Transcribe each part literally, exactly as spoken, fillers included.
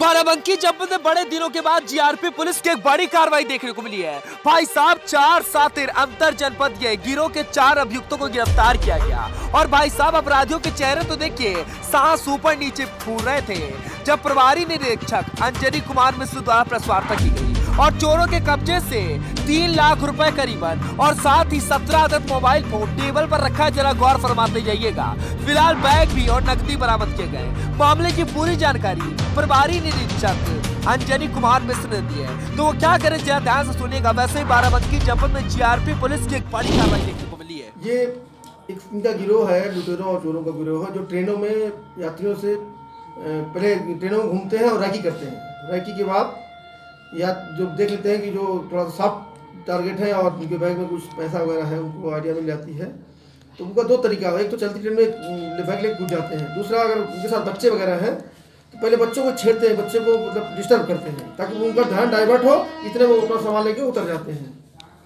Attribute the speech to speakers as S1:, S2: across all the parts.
S1: बाराबंकी जनपद में बड़े दिनों के बाद जीआरपी पुलिस की एक बड़ी कार्रवाई देखने को मिली है। भाई साहब, चार सातिर अंतर जनपद के गिरोह के चार अभियुक्तों को गिरफ्तार किया गया। और भाई साहब, अपराधियों के चेहरे तो देखिए सांस ऊपर नीचे फूल रहे थे जब प्रभारी निरीक्षक अंजनी कुमार मिश्र द्वारा प्रेस वार्ता की गई और चोरों के कब्जे से तीन लाख रुपए करीबन और साथ ही सत्रह अदद मोबाइल फोन टेबल पर रखा है। जरा गौर फरमाते जाइएगा। फिलहाल बैग भी और नकदी बरामद किए गए। मामले की पूरी जानकारी प्रभारी निरीक्षक अंजनी कुमार मिश्र ने दी है, तो वो क्या करें जरा ध्यान से सुनिएगा। वैसे ही बाराबंकी जनपद में जीआरपी पुलिस की एक बड़ी कार्रवाई देखने को मिली है।
S2: ये एक इनका गिरोह है, लुटेरों और चोरों का गिरोह है, जो ट्रेनों में यात्रियों से पहले ट्रेनों में घूमते हैं और रैकी करते हैं। रैकी के बाद या जो देख लेते हैं कि जो थोड़ा सा सॉफ्ट टारगेट है और उनके बैग में कुछ पैसा वगैरह है, उनको आइडिया मिल जाती है। तो उनका दो तरीका है, एक तो चलती ट्रेन में बैग लेकर कूद जाते हैं, दूसरा अगर उनके साथ बच्चे वगैरह हैं तो पहले बच्चों को छेड़ते हैं, बच्चे को मतलब डिस्टर्ब करते हैं ताकि उनका ध्यान डाइवर्ट हो, इतने वो अपना सामान लेके उतर जाते हैं।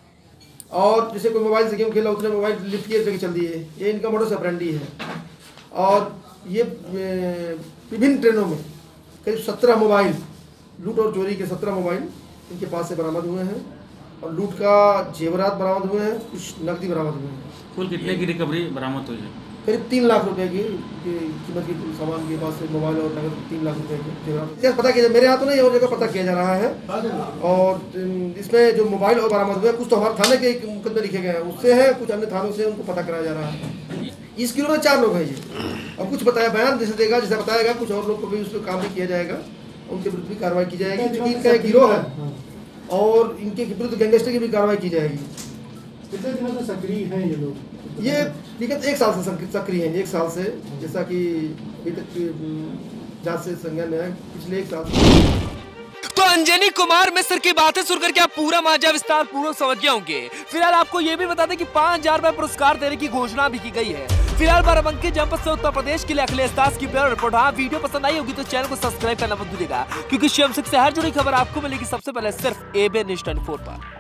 S2: और जैसे कोई मोबाइल से गेम खेला, उतने मोबाइल लिफ्ट किए लेके चल दिए। ये इनका मोडस ऑपरेंडी है। और ये विभिन्न ट्रेनों में करीब सत्रह मोबाइल लूट और चोरी के सत्रह मोबाइल इनके पास से बरामद हुए हैं और लूट का जेवरात बरामद हुए हैं, कुछ नकदी बरामद हुए हैं।
S3: कुल कितने की रिकवरी बरामद हुई है?
S2: करीब तीन लाख रुपए की कीमत की सामान के पास से मोबाइल और नकद तीन लाख रुपए के जेवरात पता किया। मेरे हाथों नहीं, और जगह पता किया जा रहा है। और इसमें जो मोबाइल और बरामद हुए, कुछ तो हमारे थाने के मुकदमे लिखे गए हैं, उससे है, कुछ अन्य थानों से उनको पता कराया जा रहा है। इस गिरोह में चार लोग हैं ये, और कुछ बताया बयान जैसे देगा, जैसे बताएगा, कुछ और लोग को भी उस पर काम भी किया जाएगा, उनके विरुद्ध भी कार्रवाई की जाएगी। क्योंकि इनका एक गिरोह है और इनके विरुद्ध गैंगस्टर की भी कार्रवाई की जाएगी।
S4: कितने दिनों से सक्रिय हैं ये लोग?
S2: ये विगत एक साल से सक्रिय हैं, एक साल से, जैसा कि अभी तक जांच से संज्ञान में है, पिछले एक साल से।
S1: तो अंजनी कुमार मिश्र की बातें सुनकर के आप पूरा मामला विस्तार पूर्वक समझ गए होंगे। फिलहाल आपको ये भी बता दें कि पाँच हजार रुपए पुरस्कार देने की घोषणा भी की गई है। फिलहाल बाराबंकी जनपद से उत्तर प्रदेश के लिए अखिलेश दास की ब्यूरो रिपोर्ट। हाँ, वीडियो पसंद आई होगी तो चैनल को सब्सक्राइब करना मत भूलिएगा, क्योंकि शिवम सिंह से हर जुड़ी खबर आपको मिलेगी सबसे पहले सिर्फ एबीएन न्यूज़ चौबीस पर।